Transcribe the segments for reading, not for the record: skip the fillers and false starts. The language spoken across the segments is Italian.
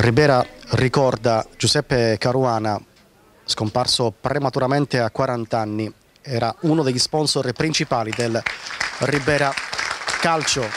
Ribera ricorda Giuseppe Caruana, scomparso prematuramente a 40 anni. Era uno degli sponsor principali del Ribera Calcio.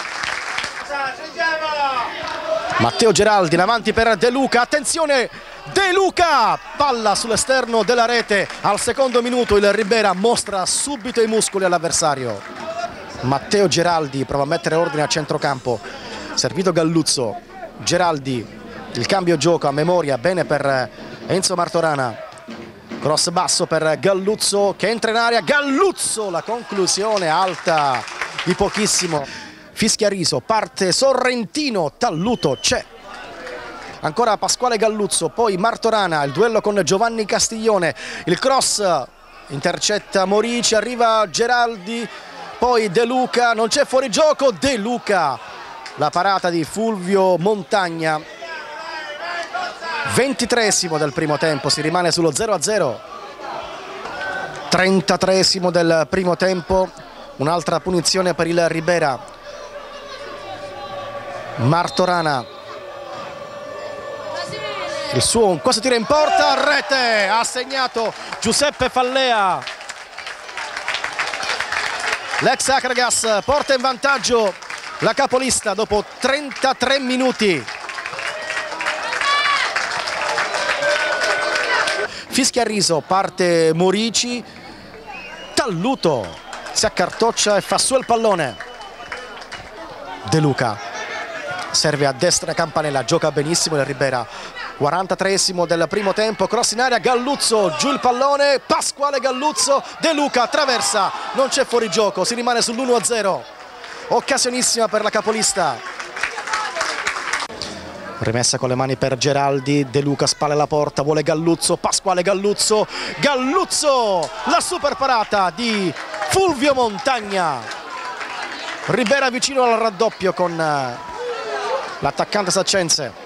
Matteo Geraldi in avanti per De Luca, attenzione De Luca, palla sull'esterno della rete. Al secondo minuto il Ribera mostra subito i muscoli all'avversario. Matteo Geraldi prova a mettere ordine a centrocampo, servito Galluzzo. Geraldi, il cambio gioco a memoria, bene per Enzo Martorana. Cross basso per Galluzzo che entra in area, Galluzzo, la conclusione alta di pochissimo. Fischia Riso, parte Sorrentino, Talluto c'è. Ancora Pasquale Galluzzo, poi Martorana, il duello con Giovanni Castiglione, il cross intercetta Morici, arriva Geraldi, poi De Luca, non c'è fuorigioco, De Luca, la parata di Fulvio Montagna. 23esimo del primo tempo, si rimane sullo 0-0. 33esimo del primo tempo, un'altra punizione per il Ribera. Martorana, il suo questo tiro in porta, rete, ha segnato Giuseppe Fallea. L'ex Acragas porta in vantaggio la capolista dopo 33 minuti. Fischia Riso, parte Morici, Talluto si accartoccia e fa su il pallone. De Luca serve a destra Campanella, gioca benissimo il Ribera. 43esimo del primo tempo, cross in area, Galluzzo, giù il pallone, Pasquale Galluzzo, De Luca attraversa, non c'è fuorigioco, si rimane sull'1-0. Occasionissima per la capolista. Rimessa con le mani per Geraldi, De Luca spalla la porta, vuole Galluzzo, Pasquale Galluzzo, Galluzzo, la super parata di Fulvio Montagna. Ribera vicino al raddoppio con l'attaccante saccense.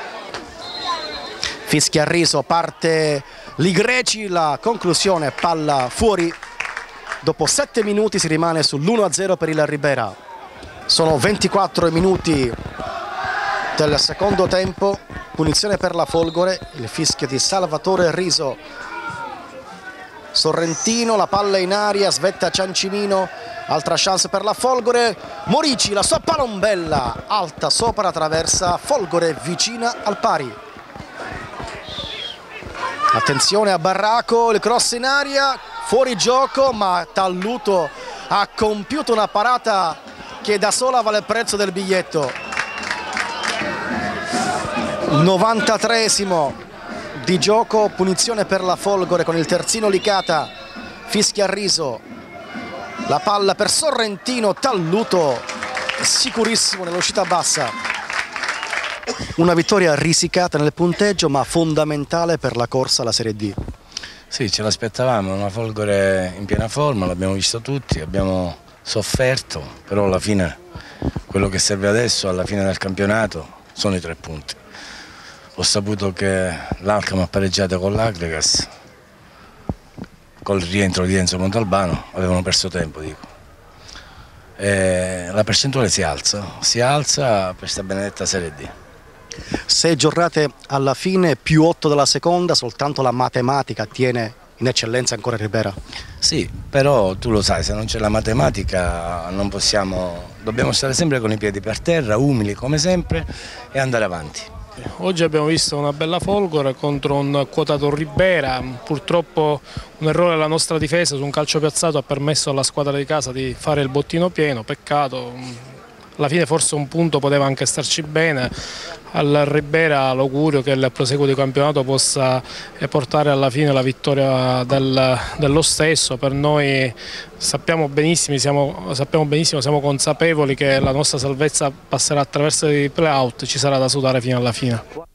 Fischia Riso, parte Ligreci, la conclusione, palla fuori. Dopo 7 minuti si rimane sull'1-0 per il Ribera. Sono 24 minuti del secondo tempo, punizione per la Folgore, il fischio di Salvatore Riso. Sorrentino, la palla in aria, svetta Ciancimino, altra chance per la Folgore. Morici, la sua palombella alta sopra la traversa, Folgore vicina al pari. Attenzione a Barraco, il cross in aria, fuori gioco, ma Talluto ha compiuto una parata che da sola vale il prezzo del biglietto. 93esimo di gioco, punizione per la Folgore con il terzino Licata. Fischia Riso, la palla per Sorrentino, Talluto sicurissimo nell'uscita bassa. Una vittoria risicata nel punteggio ma fondamentale per la corsa alla Serie D. Sì, ce l'aspettavamo, una Folgore in piena forma, l'abbiamo visto tutti, abbiamo sofferto, però alla fine quello che serve adesso alla fine del campionato sono i 3 punti. Ho saputo che l'Alcam ha pareggiato con l'Agregas, col rientro di Enzo Montalbano, avevano perso tempo, dico. E la percentuale si alza per questa benedetta Serie D. 6 giornate alla fine, più 8 della seconda, soltanto la matematica tiene in eccellenza ancora Ribera. Sì, però tu lo sai, se non c'è la matematica non possiamo, dobbiamo stare sempre con i piedi per terra, umili come sempre e andare avanti. Oggi abbiamo visto una bella Folgore contro un quotato Ribera. Purtroppo un errore della nostra difesa su un calcio piazzato ha permesso alla squadra di casa di fare il bottino pieno, peccato. Alla fine forse un punto poteva anche starci bene. Al Ribera l'augurio che il proseguo di campionato possa portare alla fine la vittoria dello stesso. Per noi sappiamo benissimo, siamo consapevoli che la nostra salvezza passerà attraverso i play-out, ci sarà da sudare fino alla fine.